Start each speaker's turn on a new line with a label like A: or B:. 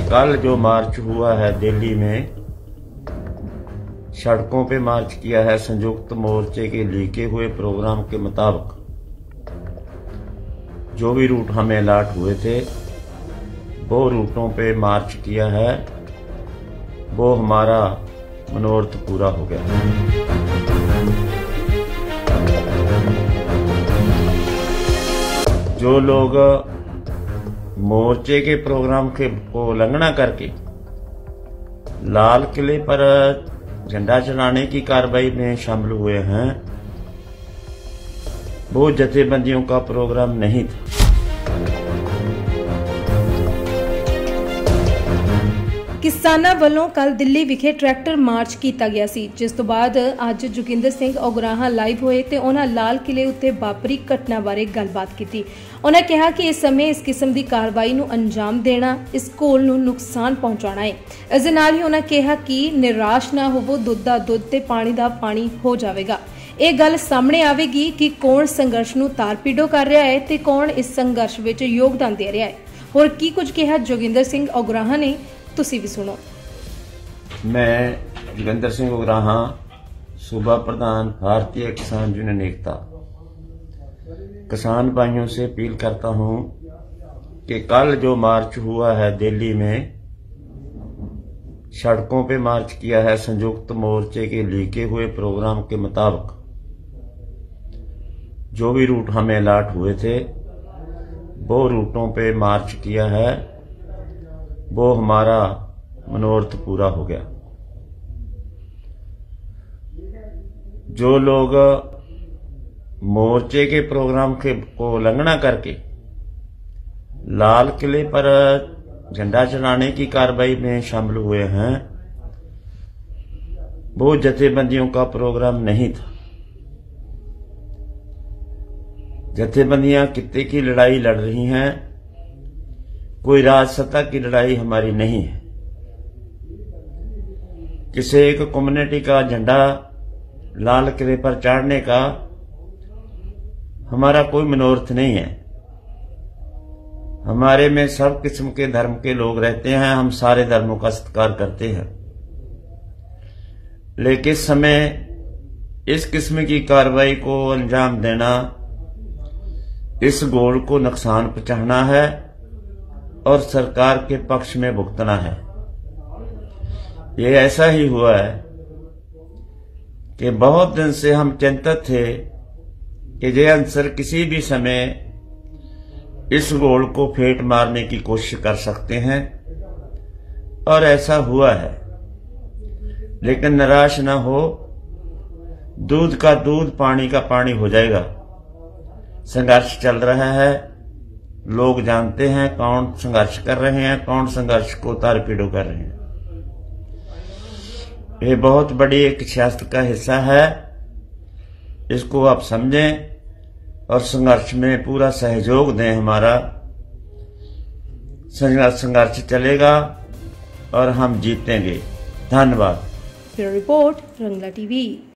A: कल जो मार्च हुआ है दिल्ली में, सड़कों पे मार्च किया है संयुक्त मोर्चे के लिखे हुए प्रोग्राम के मुताबिक। जो भी रूट हमें अलॉट हुए थे वो रूटों पे मार्च किया है, वो हमारा मनोरथ पूरा हो गया। जो लोग मोर्चे के प्रोग्राम को उल्लंघना करके लाल किले पर झंडा चढ़ाने की कार्रवाई में शामिल हुए हैं, वो जथेबंदियों का प्रोग्राम नहीं था।
B: किसानां ਵੱਲੋਂ ਕੱਲ ਦਿੱਲੀ ਵਿਖੇ ਟਰੈਕਟਰ ਮਾਰਚ ਕੀਤਾ ਗਿਆ ਸੀ, ਜਿਸ ਤੋਂ ਬਾਅਦ ਅੱਜ ਜੋਗਿੰਦਰ ਸਿੰਘ ਉਗਰਾਹਾਂ ਲਾਈਵ ਹੋਏ ਤੇ ਉਹਨਾਂ ਲਾਲ ਕਿਲੇ ਉੱਤੇ ਵਾਪਰੀ ਘਟਨਾ ਬਾਰੇ ਗੱਲਬਾਤ ਕੀਤੀ। ਉਹਨਾਂ ਕਿਹਾ ਕਿ ਇਸ ਸਮੇਂ ਇਸ ਕਿਸਮ ਦੀ ਕਾਰਵਾਈ ਨੂੰ ਅੰਜਾਮ ਦੇਣਾ ਇਸ ਘੋਲ ਨੂੰ ਨੁਕਸਾਨ ਪਹੁੰਚਾਉਣਾ ਹੈ। ਇਸ ਦੇ ਨਾਲ ਹੀ ਉਹਨਾਂ ਕਿਹਾ ਕਿ ਨਿਰਾਸ਼ ਨਾ ਹੋਵੋ, ਦੁੱਧ ਦਾ ਦੁੱਧ ਤੇ ਪਾਣੀ ਦਾ ਪਾਣੀ ਹੋ ਜਾਵੇਗਾ। ਇਹ ਗੱਲ ਸਾਹਮਣੇ ਆਵੇਗੀ ਕਿ ਕੌਣ ਸੰਘਰਸ਼ ਨੂੰ ਤਾਰਪੀਡੋ ਕਰ ਰਿਹਾ ਹੈ ਤੇ ਕੌਣ ਇਸ ਸੰਘਰਸ਼ ਵਿੱਚ ਯੋਗਦਾਨ ਦੇ ਰਿਹਾ ਹੈ। ਹੋਰ ਕੀ ਕੁਝ ਕਿਹਾ ਜੋਗਿੰਦਰ ਸਿੰਘ ਉਗਰਾਹਾਂ ਨੇ, ਤੁਸੀਂ ਵੀ ਸੁਣੋ।
A: मैं जोगिंदर सिंह उगराहां, सूबा प्रधान भारतीय किसान यूनियन एकता, किसान भाइयों से अपील करता हूं कि कल जो मार्च हुआ है दिल्ली में, सड़कों पे मार्च किया है संयुक्त मोर्चे के लिखे हुए प्रोग्राम के मुताबिक। जो भी रूट हमें अलॉट हुए थे वो रूटों पे मार्च किया है, वो हमारा मनोरथ पूरा हो गया। जो लोग मोर्चे के प्रोग्राम को उल्लंघना करके लाल किले पर झंडा चढ़ाने की कार्रवाई में शामिल हुए हैं, वो जथेबंदियों का प्रोग्राम नहीं था। जथेबंदियां कित्ते की लड़ाई लड़ रही हैं, कोई राजसत्ता की लड़ाई हमारी नहीं है। किसी एक कम्युनिटी का झंडा लाल किले पर चढ़ने का हमारा कोई मनोरथ नहीं है। हमारे में सब किस्म के धर्म के लोग रहते हैं, हम सारे धर्मों का सत्कार करते हैं, लेकिन इस समय इस किस्म की कार्रवाई को अंजाम देना इस गोल को नुकसान पहुंचाना है और सरकार के पक्ष में भुगतना है। ये ऐसा ही हुआ है कि बहुत दिन से हम चिंतित थे कि ये अंसर किसी भी समय इस गोल को फेंट मारने की कोशिश कर सकते हैं, और ऐसा हुआ है। लेकिन निराश न हो, दूध का दूध पानी का पानी हो जाएगा। संघर्ष चल रहा है, लोग जानते हैं कौन संघर्ष कर रहे हैं, कौन संघर्ष को तारपीडो कर रहे हैं। ये बहुत बड़ी एक सियासत का हिस्सा है, इसको आप समझें और संघर्ष में पूरा सहयोग दें। हमारा संघर्ष चलेगा और हम जीतेंगे। धन्यवाद।
B: Bureau report, Rangla TV.